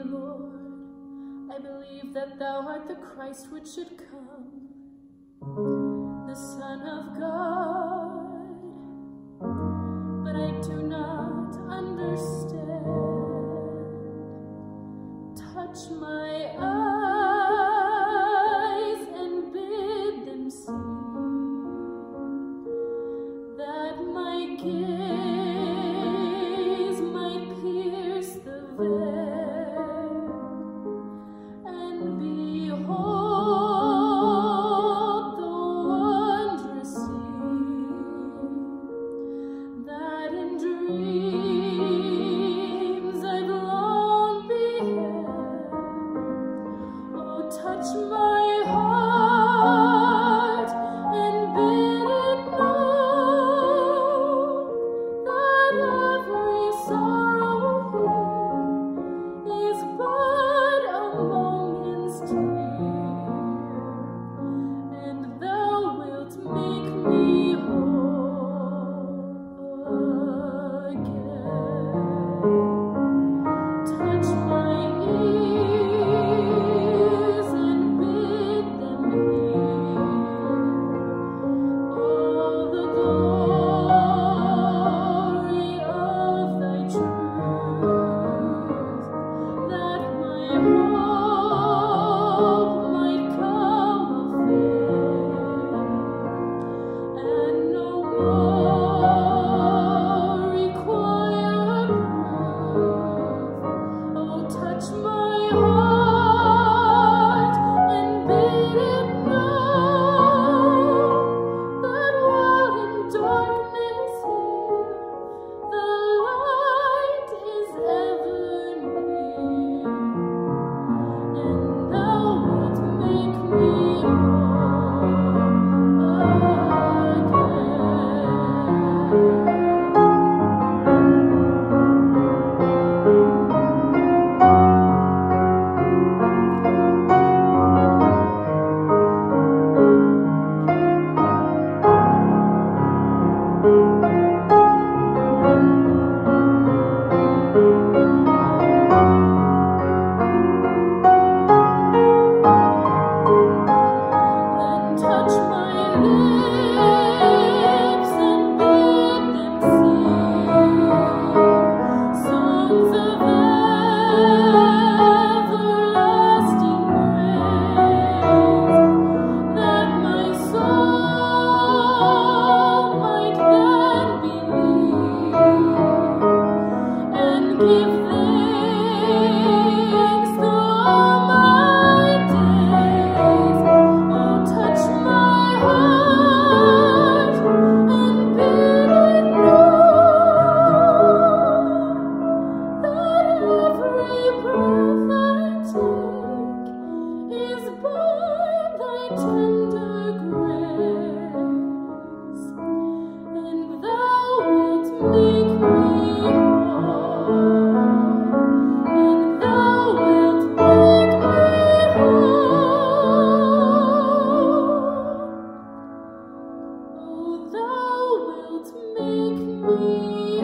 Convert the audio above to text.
Lord, I believe that thou art the Christ which should come, the Son of God, but I do not understand. Touch my eyes and bid them see that my gaze might pierce the veil and behold the wondrous scene that in dreams I've long beheld. Oh, touch my heart and bid it know that every sorrow here is but a moment's tear, and thou wilt make me whole again. Touch my ears and bid them hear all the glory of thy truth, that my hope might come of faith, and no more require proof. Oh, touch my heart and bid it know that while in darkness here, the light is ever near, and thou wilt make me then touch my lips and bid them sing songs of everlasting praise, that my soul might then believe and give thanks through all my days. Oh, touch my heart and bid it know that every breath I take is by thy tender grace, and thou wilt make me whole, and thou wilt make me whole. Oh, thou wilt make me